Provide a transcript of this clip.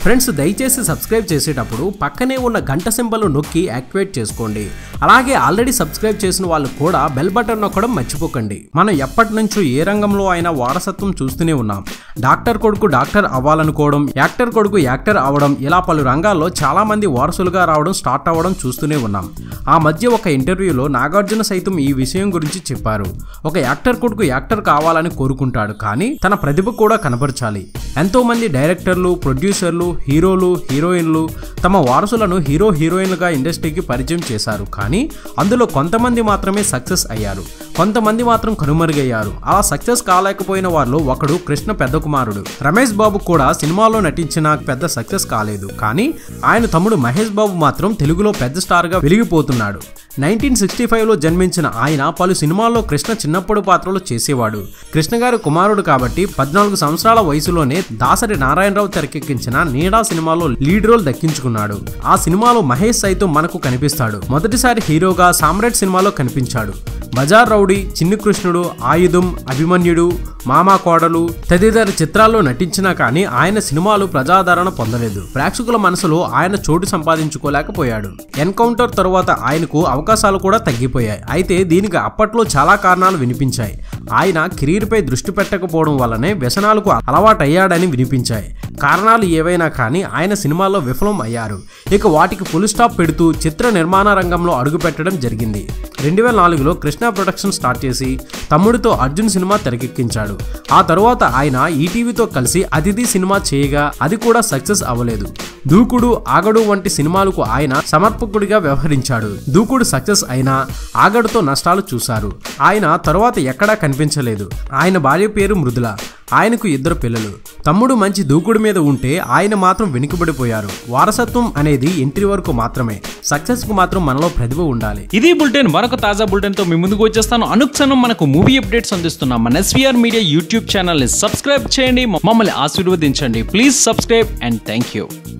Friends దయచేసి subscribe చేసేటప్పుడు పక్కనే ఉన్న గంట సింబల్ నొక్కి యాక్టివేట్ చేసుకోండి. అలాగే ఆల్రెడీ సబ్స్క్రైబ్ చేసిన వాళ్ళు కూడా బెల్ బటన్ నొక్కడం మర్చిపోకండి. మనం ఎప్పటి నుంచో ఏ రంగంలో అయినా వారసత్వం చూస్తూనే ఉన్నాం. డాక్టర్ కొడుకు డాక్టర్ అవ్వాలనుకోవడం, యాక్టర్ కొడుకు యాక్టర్ అవ్వడం, ఇలా పలు రంగాల్లో చాలా మంది వారసులుగా రావడం స్టార్ట్ అవ్వడం చూస్తూనే ఉన్నాం. ఆ మధ్య ఒక ఇంటర్వ్యూలో నాగార్జున సైతం ఈ విషయం గురించి చెప్పారు. ఒక యాక్టర్ కొడుకు యాక్టర్ కావాలని కోరుకుంటాడు, కానీ తన ప్రతిభ కూడా కనబరచాలి. ఎంతో మంది డైరెక్టర్లు, ప్రొడ్యూసర్లు, హీరోలు, హీరోయిన్లు తమ వారసులను హీరో హీరోయిన్లుగా ఇండస్ట్రీకి పరిచయం చేశారు. కానీ అందులో కొంతమంది మాత్రమే సక్సెస్ అయ్యారు, కొంతమంది మాత్రం కనుమరుగయ్యారు. అలా సక్సెస్ కాలేకపోయిన వారిలో ఒకడు కృష్ణ పెద్ద కుమారుడు. రమేష్ బాబు కూడా సినిమాలో నటించిన పెద్ద సక్సెస్ కాలేదు, కానీ ఆయన తమ్ముడు మహేష్ బాబు మాత్రం తెలుగులో పెద్ద స్టార్ గా వెలిగిపోతున్నాడు. 1965లో జన్మించిన ఆయన పలు సినిమాల్లో కృష్ణ చిన్నప్పుడు పాత్రలు చేసేవాడు. కృష్ణ గారి కుమారుడు కాబట్టి 14 సంవత్సరాల వయసులోనే దాసరి నారాయణరావు తెరకెక్కించిన నీడా సినిమాలో లీడ్ రోల్ దక్కించుకున్నాడు. ఆ సినిమాలో మహేష్ సైతం మనకు కనిపిస్తాడు. మొదటిసారి హీరోగా సామ్రాట్ సినిమాలో కనిపించాడు. బజార్ రౌడీ, చిన్ని కృష్ణుడు, ఆయుధం, అభిమన్యుడు, మామా కోడలు తదితర చిత్రాల్లో నటించినా కానీ ఆయన సినిమాలు ప్రజాదరణ పొందలేదు. ప్రేక్షకుల మనసులో ఆయన చోటు సంపాదించుకోలేకపోయాడు. ఎన్కౌంటర్ తరువాత ఆయనకు అవకాశాలు కూడా తగ్గిపోయాయి. అయితే దీనికి అప్పట్లో చాలా కారణాలు వినిపించాయి. ఆయన కెరీర్ పై దృష్టి పెట్టకపోవడం వల్లనే వ్యసనాలకు అలవాటయ్యాడని వినిపించాయి. కారణాలు ఏవైనా కానీ ఆయన సినిమాల్లో విఫలం అయ్యారు. ఇక వాటికి ఫుల్ స్టాప్ పెడుతూ చిత్ర నిర్మాణ రంగంలో అడుగుపెట్టడం జరిగింది. 2004లో కృష్ణ ప్రొడక్షన్ స్టార్ట్ చేసి తమ్ముడితో అర్జున్ సినిమా తెరకెక్కించాడు. ఆ తరువాత ఆయన ఈటీవీతో కలిసి అతిథి సినిమా చేయగా అది కూడా సక్సెస్ అవ్వలేదు. దూకుడు, ఆగడు వంటి సినిమాలకు ఆయన సమర్పకుడిగా వ్యవహరించాడు. దూకుడు సక్సెస్ అయినా ఆగడుతో నష్టాలు చూశారు. ఆయన తరువాత ఎక్కడా కనిపించలేదు. ఆయన భార్య పేరు మృదుల. ఆయనకు 2 పిల్లలు. తమ్ముడు మంచి దూకుడు మీద ఉంటే ఆయన మాత్రం వెనుకబడిపోయారు. వారసత్వం అనేది ఎంట్రీ వరకు మాత్రమే, సక్సెస్ కు మాత్రం మనలో ప్రతిభ ఉండాలి. ఇది బులెటిన్. మరొక తాజా బులెటిన్ తో మీ ముందుకు వచ్చేస్తాను. అనుక్షణం మనకు మూవీ అప్డేట్స్ అందిస్తున్నాం మన ఎస్వీఆర్ మీడియా యూట్యూబ్ ఛానల్ ని సబ్స్క్రైబ్ చేయండి, మమ్మల్ని ఆశీర్వదించండి. Please subscribe and thank you.